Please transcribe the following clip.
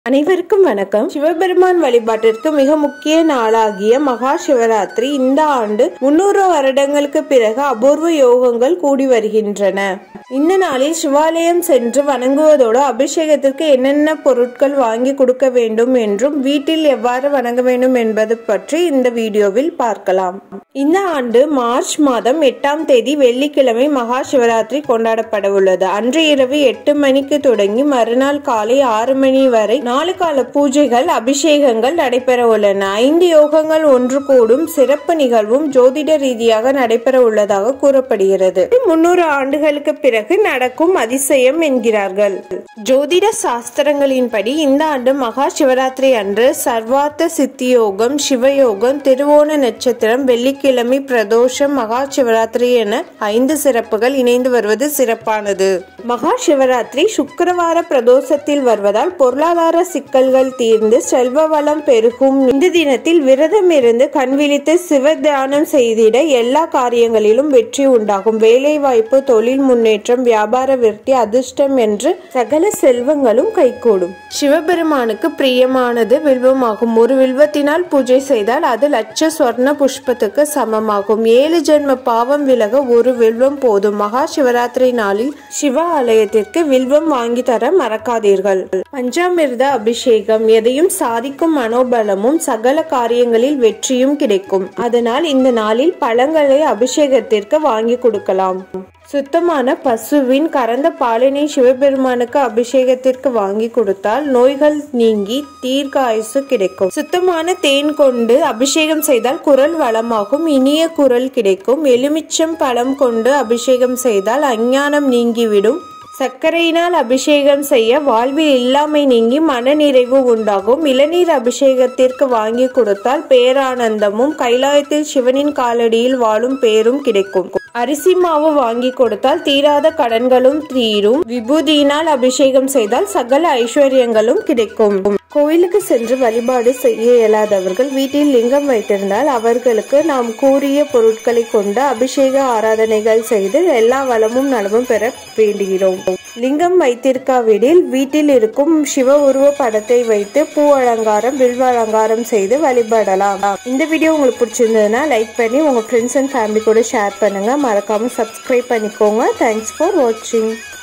அனைவருக்கும் வணக்கம். சிவபெருமான் வழிபாட்டிற்கு மிக முக்கிய நாளாகிய மகா சிவராத்திரி இந்த ஆண்டு 300 வருடங்களுக்கு பிறகு அபூர்வ யோகங்கள் கூடி வருகின்றன. இந்த நாளில் சிவாலயம் சென்று வணங்குவதோடு அபிஷேகத்திற்கு என்னென்ன பொருட்கள் வாங்கி கொடுக்க வேண்டும் என்றும் வீட்டில் எவ்வாறு வணங்க வேண்டும் என்பது பற்றி இந்த வீடியோவில் பார்க்கலாம். இந்த ஆண்டு மார்ச் மாதம் 8ஆம் தேதி வெள்ளிக்கிழமை மகா சிவராத்திரி கொண்டாடப்பட உள்ளது. அன்று இரவு 8 மணிக்கு தொடங்கி மறுநாள் காலை 6 மணி வரை 4 கால பூஜைகள் அபிஷேகங்கள் நடைபெற உள்ளன. 5 யோகங்கள் ஒன்று கூடும் சிறப்பு நிகழ்வும் ஜோதிட ரீதியாக நடைபெற உள்ளதாக கூறப்படுகிறது. 300 ஆண்டுகளுக்கு பிறகு நடக்கும் அதிசயம் என்கிறார்கள். ஜோதிட சாஸ்திரங்களின்படி இந்த ஆண்டு மகா சிவராத்திரி அன்று சர்வார்த்த சித்தி யோகம், சிவயோகம், திருவோண நட்சத்திரம், வெள்ளிக்கிழமை பிரதோஷம், மகா சிவராத்திரி என 5 சிறப்புகள் இணைந்து வருவது சிறப்பானது. மகா சிவராத்திரி சுக்கிரவார பிரதோஷத்தில் வருவதால் பொருளாதார சிக்கல்கள் தீர்ந்து செல்வ வளம் பெருகும். இந்த தினத்தில் விரதம் இருந்து கண் விழித்து சிவ தியானம் செய்திட எல்லா காரியங்களிலும் வெற்றி உண்டாகும். வேலை வாய்ப்பு, தொழில் முன்னேற்றம், வியாபார விருத்தி, அதிர்ஷ்டம் என்று சகல செல்வங்களும் கைகூடும். சிவபெருமானுக்கு பிரியமானது வில்வமாகும். ஒரு வில்வத்தினால் பூஜை செய்தால் அது லட்ச சொர்ண புஷ்பத்துக்கு சமமாகும். 7 ஜென்ம பாவம் விலக ஒரு வில்வம் போதும். மகா சிவராத்திரி நாளில் சிவ ஆலயத்திற்கு வில்வம் வாங்கி தர மறக்காதீர்கள். பஞ்சாமிர்த அபிஷேகம் எதையும் சாதிக்கும் மனோபலமும் சகல காரியங்களில் வெற்றியும் கிடைக்கும். அதனால் இந்த நாளில் பழங்களை அபிஷேகத்திற்கு வாங்கி கொடுக்கலாம். சுத்தமான பசுவின் கறந்த பாலினை சிவபெருமானுக்கு அபிஷேகத்திற்கு வாங்கி கொடுத்தால் நோய்கள் நீங்கி தீர்க்க ஆயுசு கிடைக்கும். சுத்தமான தேன் கொண்டு அபிஷேகம் செய்தால் குரல் வளமாகும், இனிய குரல் கிடைக்கும். எலுமிச்சம் பழம் கொண்டு அபிஷேகம் செய்தால் அஞ்ஞானம் நீங்கிவிடும். சர்க்கரையினால் அபிஷேகம் செய்ய வாழ்வில் இல்லாமை நீங்கி மன நிறைவு உண்டாகும். இளநீர் அபிஷேகத்திற்கு வாங்கி கொடுத்தால் பேரானந்தமும் கைலாயத்தில் சிவனின் காலடியில் வாழும் பேரும் கிடைக்கும். அரிசி மாவு வாங்கி கொடுத்தால் தீராத கடன்களும் தீரும். விபூதியினால் அபிஷேகம் செய்தால் சகல ஐஸ்வர்யங்களும் கிடைக்கும். கோயிலுக்கு சென்று வழிபாடு செய்ய இயலாதவர்கள் வீட்டில் லிங்கம் வைத்திருந்தால் அவர்களுக்கு நாம் கூறிய பொருட்களை கொண்டு அபிஷேக ஆராதனைகள் செய்து எல்லா வளமும் நலமும் பெற வேண்டுகிறோம். லிங்கம் வைத்திருக்காவிடில் வீட்டில் இருக்கும் சிவ உருவ படத்தை வைத்து பூ அலங்காரம், வில்வ அலங்காரம் செய்து வழிபடலாம். இந்த வீடியோ உங்களுக்கு பிடிச்சிருந்ததுன்னா லைக் பண்ணி உங்க ஃப்ரெண்ட்ஸ் அண்ட் ஃபேமிலி கூட ஷேர் பண்ணுங்க. மறக்காம சப்ஸ்கிரைப் பண்ணிக்கோங்க. தேங்க்ஸ் ஃபார் வாட்சிங்.